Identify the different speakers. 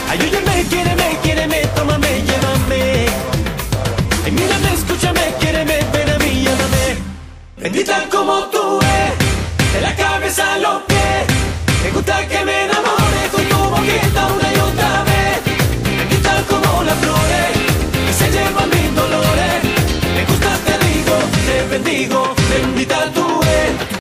Speaker 1: Ayúdame, quiéreme, tómame, llévame. Ay, mírame, escúchame, quiéreme, ven a mí, llámame. Bendita como tú de la cabeza a los